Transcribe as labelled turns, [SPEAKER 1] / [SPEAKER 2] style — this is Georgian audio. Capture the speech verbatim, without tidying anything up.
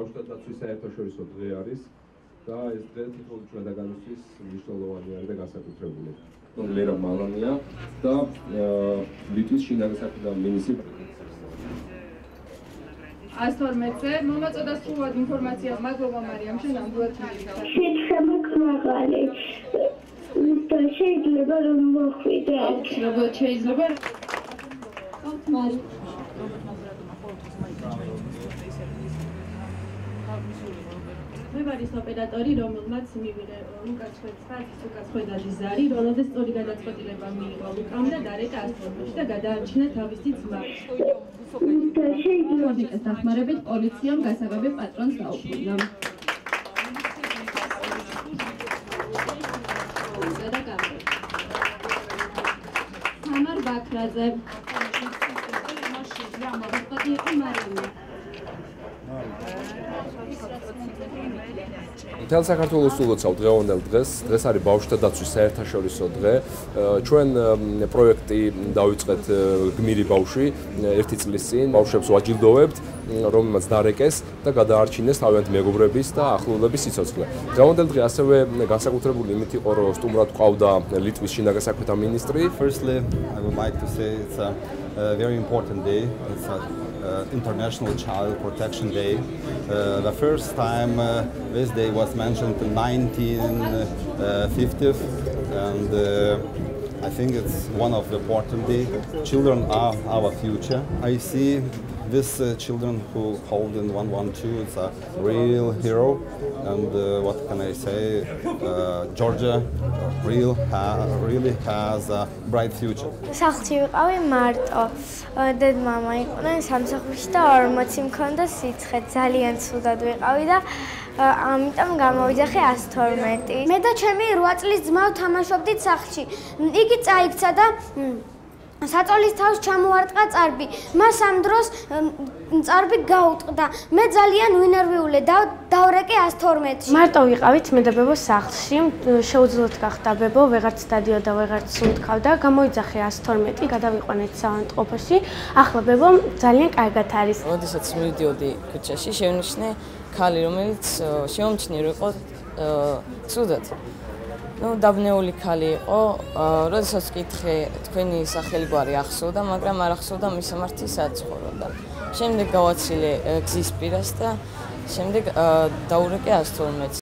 [SPEAKER 1] ბავშვთა დაცვის საერთაშორისო დღე არის და ეს დღე თითოეულ ჩვენთაგანისთვის მნიშვნელოვანი არის და განსაკუთრებული. ლერა მალანია და ლიტვის შინაგან საქმეთა მინისტრი
[SPEAKER 2] ასორმეთზე მომაწოდა სრულად ინფორმაცია მადლობა მარიამ შენ ნამდვილად მიგიხარ.
[SPEAKER 3] შეთხმაკმაღალი და შეიძლება რომ მოხვიდე.
[SPEAKER 2] როგორ შეიძლება? მარი მე ვარ ის ოპერატორი, რომელმაც მივიღე ლუკას ხვეცხაძის, ლუკას ხვედაჟის ზარი, რომელზეც სწორი გადაწყვეტილება მიიღო ლუკამ და დარეკა ასტრონოში და გადაარჩინა თავისი ძმა. მოდიკას დახმარებით პოლიციამ გასაგები პატრონს დაუბრუნდა. თამარ ბაქრაძე
[SPEAKER 1] მთელ საქართველოს ულოცავ დღევანდელ დღეს, დღეს არის ბავშვთა დაცვის საერთაშორისო დღე. ჩვენ პროექტი დავიწყეთ გმირი ბავშვი ერთი წლის წინ, ბავშვებს ვაჯილდოვებთ, რომელმაც დარეკეს და გადაარჩინეს თავიანთი მეგობრების და ახლობლების სიცოცხლე. დღევანდელ დღე ასევე განსაკუთრებული იმით იყო, რომ სტუმრად ყავდა ლიტვის შინაგან საქმეთა მინისტრი.
[SPEAKER 4] Firstly, I would like to say it's a, a very important day. It's a Uh, International Child Protection Day. Uh, the first time uh, this day was mentioned in nineteen fifties, and uh, I think it's one of the important days. Children are our future. I see these uh, children who hold in one one two. It's a real hero, and uh, what can I say? Uh, Georgia real ha really has a bright future.
[SPEAKER 3] სახლში ვიყავი მარტო. დედმამა იყო სამსახურში და ორმოცი მქონდა სიცხე. ძალიან ცუდად ვიყავი და ამიტომ გამოვიძახე ას თორმეტი. მე და ჩემი რვა წლის ძმა ვთამაშობდით სახლში. იგი წაიქცა და საწოლის თავს ჩამოარტყა წარბი. მას ამ დროს წარბი გაუტყდა. მე ძალიან ვინერვიულე და დავრეკე ას თორმეტში.
[SPEAKER 5] მარტო ვიყავით მე და ბებო სახლში. შეუძლოდ გახდა ბებო, ვეღარც დადიოდა, ვეღარც სუნთქავდა. გამოიძახე ას თორმეტი, გადავიყვანეთ საავადმყოფოში. ახლა ბებო ძალიან კარგად არის.
[SPEAKER 6] როდესაც მივიდიოდი ქუჩაში, შევნიშნე ქალი, რომელიც შემომჩნიე რომ იყო ცუდად. Ну, დაბნეული ქალი იყო. როდესაც ვკითხე, თქვენი სახელგვარი ახსოვდა, მაგრამ არ ახსოვდა მისამართი საცხოვროდა. შემდეგ გავაცილე გზის პირას და შემდეგ დაურეკე ას თორმეტს.